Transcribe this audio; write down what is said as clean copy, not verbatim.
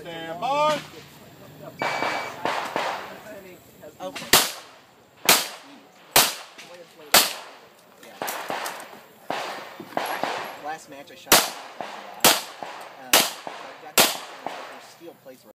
Stand by. Okay. Last match I shot. So I got steel plates.